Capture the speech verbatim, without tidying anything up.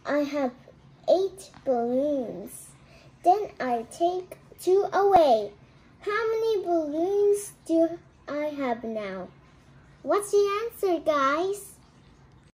I have eight balloons. Then I take two away. How many balloons do I have now? What's the answer, guys?